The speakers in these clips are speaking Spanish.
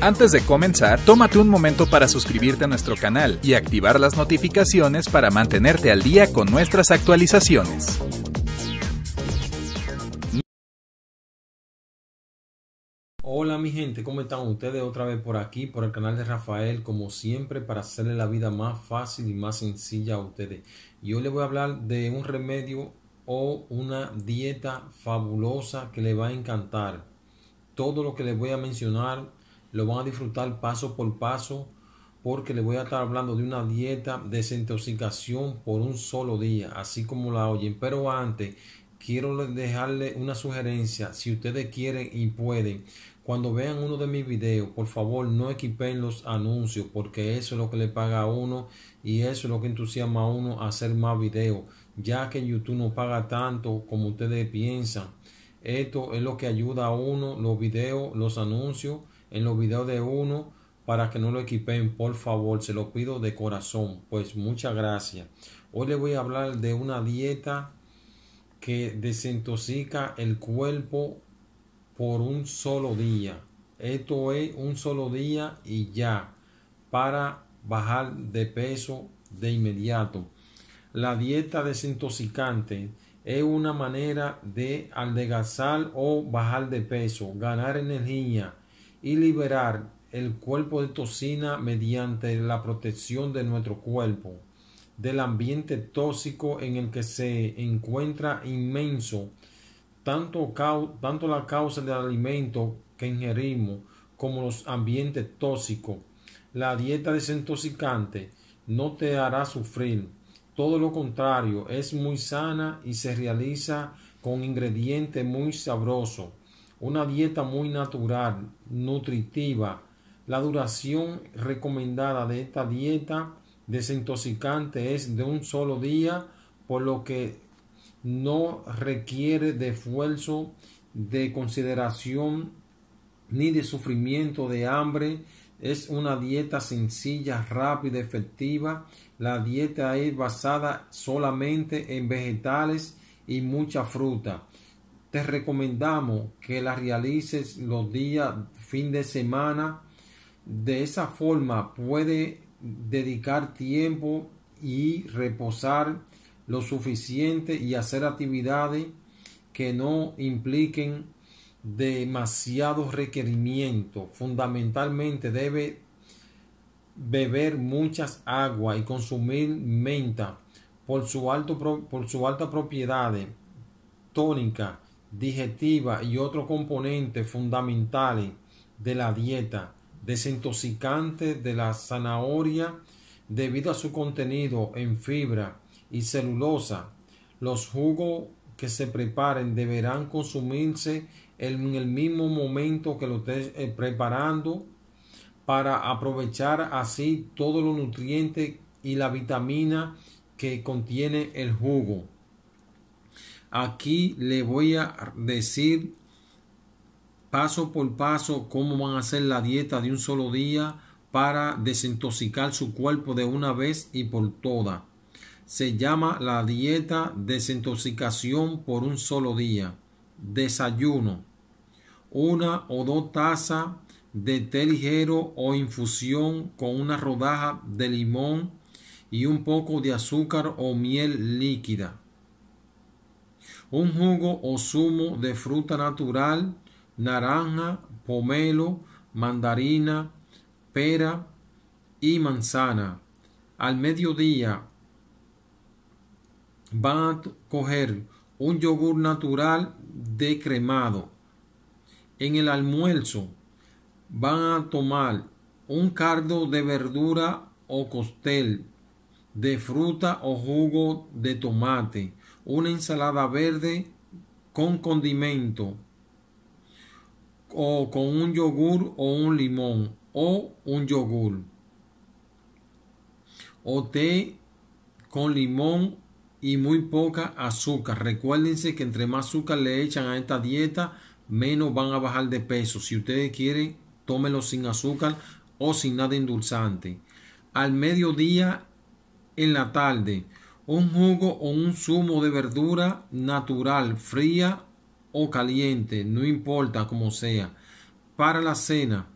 Antes de comenzar, tómate un momento para suscribirte a nuestro canal y activar las notificaciones para mantenerte al día con nuestras actualizaciones. Hola mi gente, ¿cómo están ustedes? Otra vez por aquí, por el canal de Rafael, como siempre, para hacerle la vida más fácil y más sencilla a ustedes. Y hoy les voy a hablar de un remedio o una dieta fabulosa que les va a encantar. Todo lo que les voy a mencionar lo van a disfrutar paso por paso, porque les voy a estar hablando de una dieta de desintoxicación por un solo día, así como la oyen. Pero antes, quiero dejarle una sugerencia. Si ustedes quieren y pueden, cuando vean uno de mis videos, por favor no equipen los anuncios, porque eso es lo que le paga a uno y eso es lo que entusiasma a uno a hacer más videos, ya que YouTube no paga tanto como ustedes piensan. Esto es lo que ayuda a uno, los videos, los anuncios en los videos de uno, para que no lo equipen, por favor, se lo pido de corazón. Pues muchas gracias. Hoy les voy a hablar de una dieta que desintoxica el cuerpo por un solo día. Esto es un solo día y ya, para bajar de peso de inmediato. La dieta desintoxicante es una manera de adelgazar o bajar de peso, ganar energía y liberar el cuerpo de toxina mediante la protección de nuestro cuerpo del ambiente tóxico en el que se encuentra inmenso, tanto la causa del alimento que ingerimos como los ambientes tóxicos. La dieta desintoxicante no te hará sufrir, todo lo contrario, es muy sana y se realiza con ingredientes muy sabrosos. Una dieta muy natural, nutritiva. La duración recomendada de esta dieta desintoxicante es de un solo día, por lo que no requiere de esfuerzo, de consideración ni de sufrimiento de hambre. Es una dieta sencilla, rápida, efectiva. La dieta es basada solamente en vegetales y mucha fruta. Te recomendamos que la realices los días fin de semana. De esa forma puedes dedicar tiempo y reposar lo suficiente y hacer actividades que no impliquen demasiados requerimientos. Fundamentalmente debe beber muchas agua y consumir menta por su alta propiedades tónica, digestiva y otros componentes fundamentales de la dieta desintoxicante de la zanahoria, debido a su contenido en fibra y celulosa. Los jugos que se preparen deberán consumirse en el mismo momento que lo estés preparando, para aprovechar así todos los nutrientes y la vitamina que contiene el jugo. Aquí le voy a decir paso por paso cómo van a hacer la dieta de un solo día para desintoxicar su cuerpo de una vez y por todas. Se llama la dieta desintoxicación por un solo día. Desayuno: 1 o 2 tazas de té ligero o infusión con una rodaja de limón y un poco de azúcar o miel líquida. Un jugo o zumo de fruta natural: naranja, pomelo, mandarina, pera y manzana. Al mediodía van a coger un yogur natural descremado. En el almuerzo van a tomar un caldo de verdura o cóctel de fruta o jugo de tomate, una ensalada verde con condimento, o con un yogur o un limón o un yogur, o té con limón y muy poca azúcar. Recuérdense que entre más azúcar le echan a esta dieta, menos van a bajar de peso. Si ustedes quieren, tómenlo sin azúcar o sin nada endulzante. Al mediodía, en la tarde, un jugo o un zumo de verdura natural, fría o caliente, no importa como sea. Para la cena,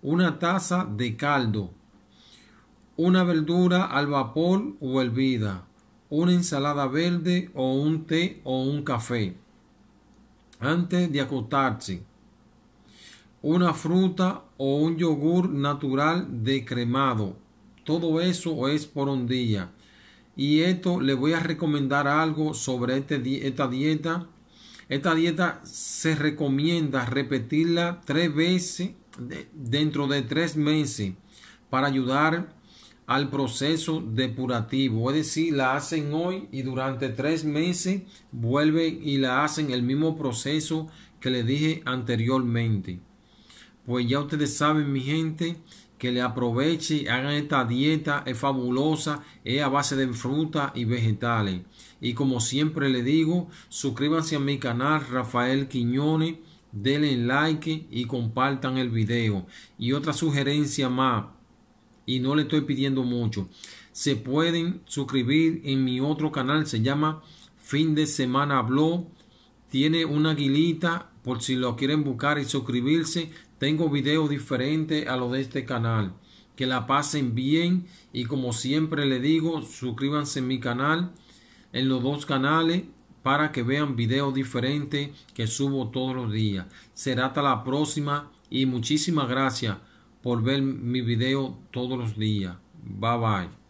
una taza de caldo, una verdura al vapor o hervida, una ensalada verde o un té o un café. Antes de acostarse, una fruta o un yogur natural decremado. Todo eso es por un día. Y esto le voy a recomendar algo sobre esta dieta. Esta dieta se recomienda repetirla 3 veces dentro de 3 meses para ayudar al proceso depurativo. Es decir, la hacen hoy y durante 3 meses vuelven y la hacen el mismo proceso que le dije anteriormente. Pues ya ustedes saben, mi gente, que le aproveche, hagan esta dieta, es fabulosa, es a base de fruta y vegetales. Y como siempre le digo, suscríbanse a mi canal Rafael Quiñones, denle like y compartan el video. Y otra sugerencia más, y no le estoy pidiendo mucho, se pueden suscribir en mi otro canal, se llama Fin de Semana Blog. Tiene una aguilita por si lo quieren buscar y suscribirse. Tengo videos diferentes a los de este canal. Que la pasen bien y como siempre le digo, suscríbanse en mi canal, en los 2 canales, para que vean videos diferentes que subo todos los días. Será hasta la próxima y muchísimas gracias por ver mi video todos los días. Bye bye.